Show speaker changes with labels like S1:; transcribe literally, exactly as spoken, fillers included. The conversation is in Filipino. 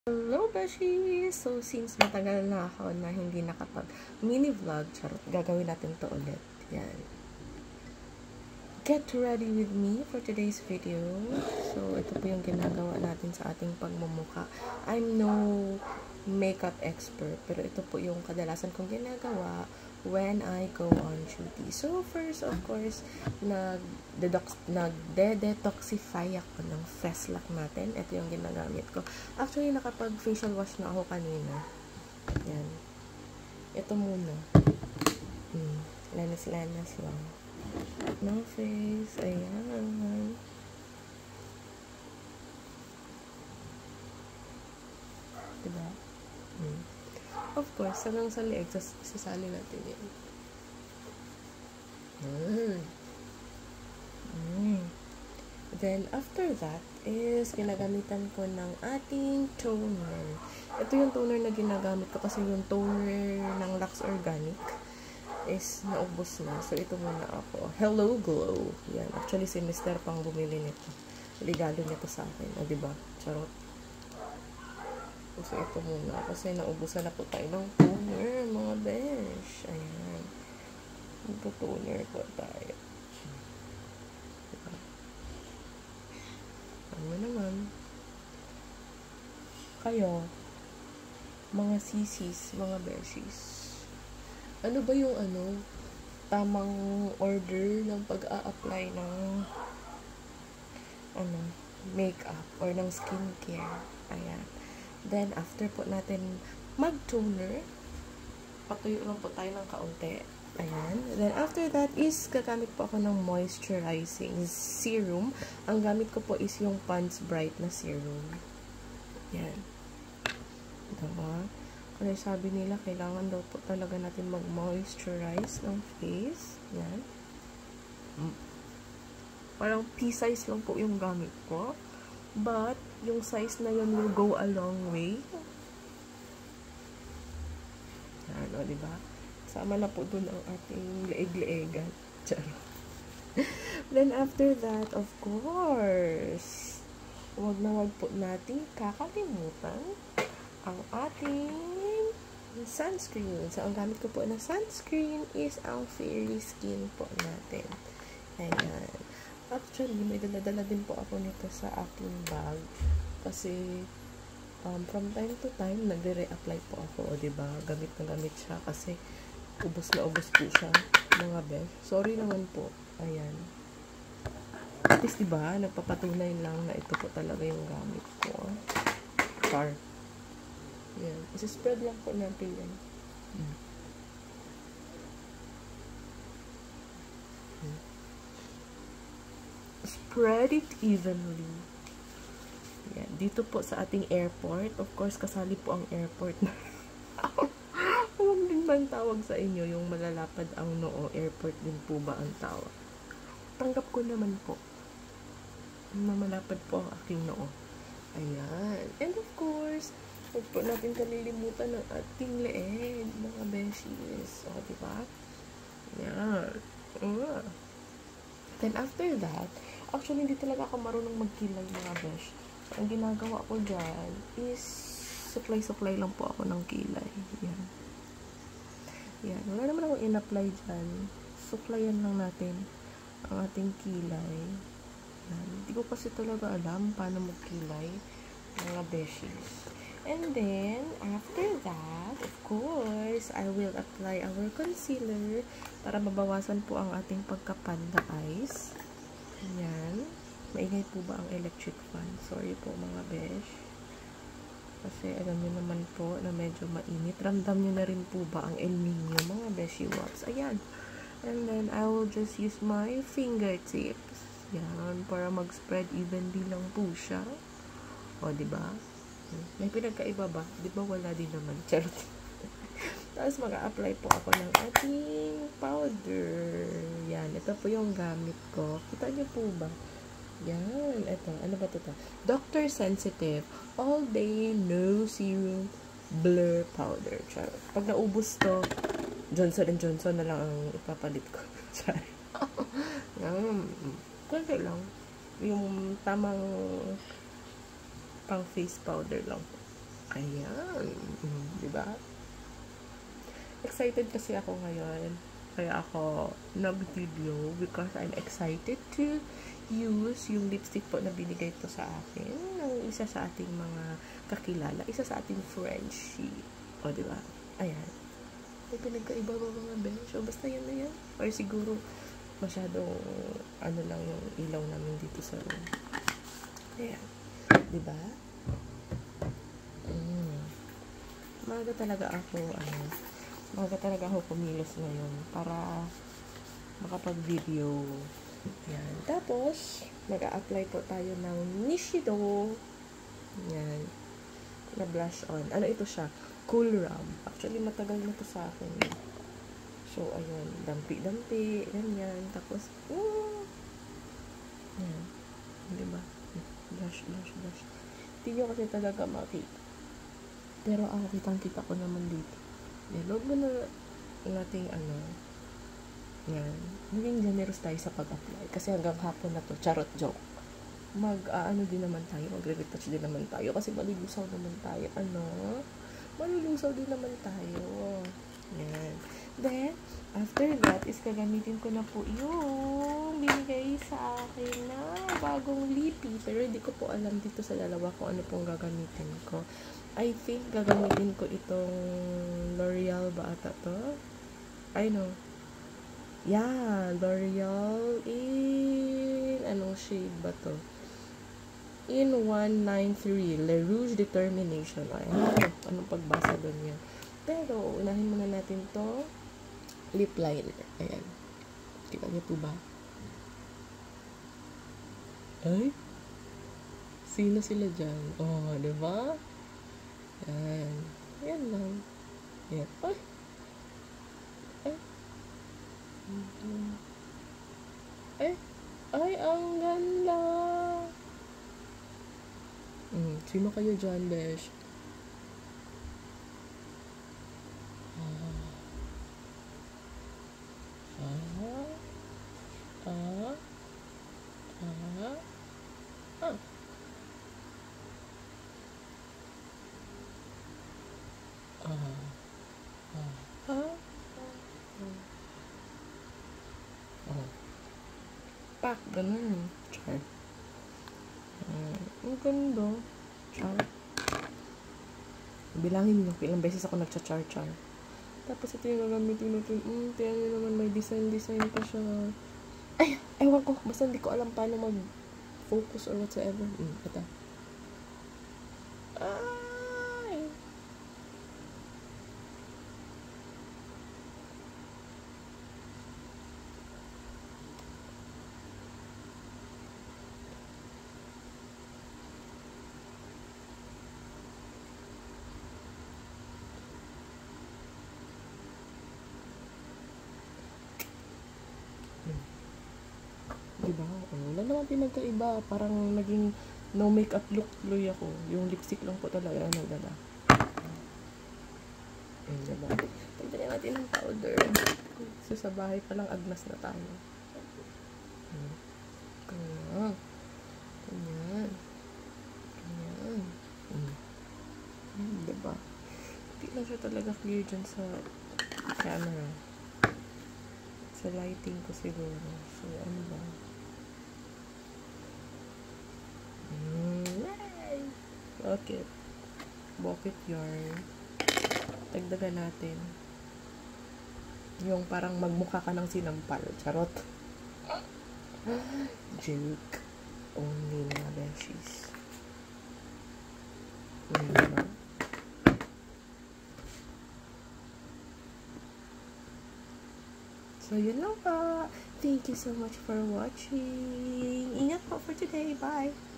S1: Hello, Beshi! So, since matagal na ako na hindi nakapag mini vlog, charot, gagawin natin to ulit. Yan. Get ready with me for today's video. So, ito po yung ginagawa natin sa ating pagmumukha. I'm no makeup expert, pero ito po yung kadalasan kong ginagawa when I go on duty. So, first, of course, nag-de-detoxify ako ng face lock natin. Ito yung ginagamit ko. Actually, nakapag-facial wash na ako kanina. Yan. Ito muna. Hmm. Lanas-lanas lang. No face. Ayan. Diba? Hmm. Of course, hanggang sa leeg, sasali natin yan. Mm. Mm. Then, after that, is ginagamitan ko ng ating toner. Ito yung toner na ginagamit ko kasi yung toner ng Lux Organic is naubos na. So, ito muna ako. Hello Glow. Yan. Actually, si Mister pang bumili nito. Regalo niya to sa akin. O, diba? Charot. So, ito muna. Kasi naubusan na po tayo ng toner, mga besh. Ayan. Magpo-toner po tayo. Diba? Ano naman? Kayo, mga sisis, mga beshies. Ano ba yung ano, tamang order ng pag-a-apply ng ano, makeup or ng skincare? Ayan. Then, after po natin mag-toner, patuyo lang po tayo ng kaunti. Ayan. Then, after that is, gagamit po ako ng moisturizing serum. Ang gamit ko po is yung Pond's Bright na serum. Ayan. Diba? Kasi sabi nila, kailangan daw po talaga natin mag-moisturize ng face. Ayan. Parang pea-size lang po yung gamit ko. But, yung size na yun will go a long way. Ano, diba? Sama na po dun ang ating leeg-leegan. Then, after that, of course, wag na wag po natin kakalimutan ang ating sunscreen. So, ang gamit ko po na sunscreen is ang Fairy Skin po natin. Ayan. Actually, may dala-dala din po ako nito sa aking bag. Kasi, um, from time to time, nagre-reapply po ako. O, diba? Gamit na gamit siya. Kasi, ubos na ubos po siya. Mga besh. Sorry naman po. Ayan. At least, diba? Nagpapatunay lang na ito po talaga yung gamit ko. Char. Ayan. Isi-spread lang po natin yan. Hmm. Hmm. Spread it evenly. Yan. Dito po sa ating airport. Of course, kasali po ang airport na. Huwag din ba ang tawag sa inyo? Yung malalapad ang noo. Airport din po ba ang tawag? Tanggap ko naman po. Na malapad po ang aking noo. Ayan. And of course, huwag po natin kalilimutan ng ating leeg, mga beshies. O, diba? Yan. Uh. Then, after that, actually, hindi talaga ako marunong magkilay, mga besh. So, ang ginagawa ko dyan is supply-supply lang po ako ng kilay. Yan. Yan. Wala naman akong in-apply dyan. Supplyan lang natin ang ating kilay. Yan. Hindi ko kasi talaga alam paano magkilay, mga beshies. And then, after that, of course, I will apply our concealer para mabawasan po ang ating pagka-panda eyes. Ayan. Maingay po ba ang electric fan? Sorry po, mga besh. Kasi alam nyo naman po na medyo mainit. Ramdam nyo na rin po ba ang El Nino, mga beshi wops? Ayan. And then, I will just use my fingertips. Yan. Para mag-spread evenly lang po siya. O, diba? May pinagkaiba ba? Di ba wala din naman? Charot. Tapos mag-a-apply po ako ng ating powder. Yan. Ito po yung gamit ko. Kita niyo po ba? Yan. Ito. Ano ba ito? Doctor Sensitive All Day No Serum Blur Powder. Charot. Pag naubos to, Johnson and Johnson na lang ang ipapalit ko. Charot. Yan. Kaya lang. Yung tamang pang face powder lang. Ayan. Mm, diba? Excited kasi ako ngayon. Kaya ako nag-video because I'm excited to use yung lipstick po na binigay to sa akin ng isa sa ating mga kakilala, isa sa ating Frenchie. O, diba? Ayan. May pinagkaiba ba mga bench? O, basta yan na yan. Or siguro, masyadong, ano lang yung ilaw namin dito sa room. Ayan. Diba? Mm. Maga talaga ako, ano, maga talaga ako kumilos ngayon para makapag-video. Ayan. Tapos, mag-a-apply po tayo ng Nishido. Ayan. Na blush on. Ano ito siya? Cool Rum. Actually, matagal na to sa akin. So, ayun. Dampi-dampi. Ganyan. Tapos, oh. Ayan. Diba? Blush, blush, blush. Hindi nyo kasi talaga makita. Pero ako, kitang-kita ko naman dito. Yan. Huwag mo na nating ano. Yan. Maging generous tayo sa pag-apply. Kasi hanggang hapon na to. Charot joke. Mag, uh, ano din naman tayo. Magre-retouch din naman tayo. Kasi malulusaw naman tayo. Ano? Malulusaw din naman tayo. Yan. Then, after that, is gagamitin ko na po yung binigay sa akin na bagong lippy. Pero hindi ko po alam dito sa dalawa kung ano pong gagamitin ko. I think gagamitin ko itong L'Oreal ba ata to? I know. Yeah, L'Oreal in anong shade ba to? In one ninety-three, Le Rouge Determination. Ay, ano, anong pagbasa doon yan? Pero, unahin muna natin to lip liner. Ayan. Kita niyo po ba? Ay? Sino sila dyan? Oh, diba? Yan. Yan lang. Yan. Ay! Ay! Ay! Ay, ang ganda! Hmm, sino kayo dyan, besh? Ah. Ah. Ah. Ah. Ah. Ah. Ah. Ah. Oh. Pak, ganun. Char. Uh, ang ganda. Char. Bilangin nyo, ilang beses ako nagcha-char-char. Tapos ito yung gagamitin natin. Hmm, tiyan nyo naman, may design-design pa siya. Ay, ewan ko. Basta hindi ko alam paano mag-focus or whatsoever. Hmm, ito. Ay! Diba? Oh, wala naman pinagkaiba. Parang naging no makeup look tuloy ako. Yung lipstick lang po talaga ang nagdala. Ayun, diba? Tagdala natin ng powder. So, sa bahay pa lang agnas na tayo. Hmm. Ganyan. Ganyan. Ganyan. Hmm. Hmm, diba? Hindi lang siya talaga clear dyan sa camera. Sa lighting ko siguro. So, ano ba? Okay. Bucket yarn. Dagdagan natin. Yung parang magmukha ka ng sinampal. Charot. Joke. Only mga beshies. Diba? So, yun lang pa. Thank you so much for watching. Ingat po for today. Bye!